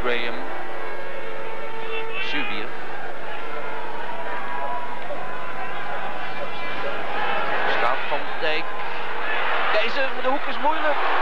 Graham. Subier. Staat Van Dijk. Deze, de hoek is moeilijk.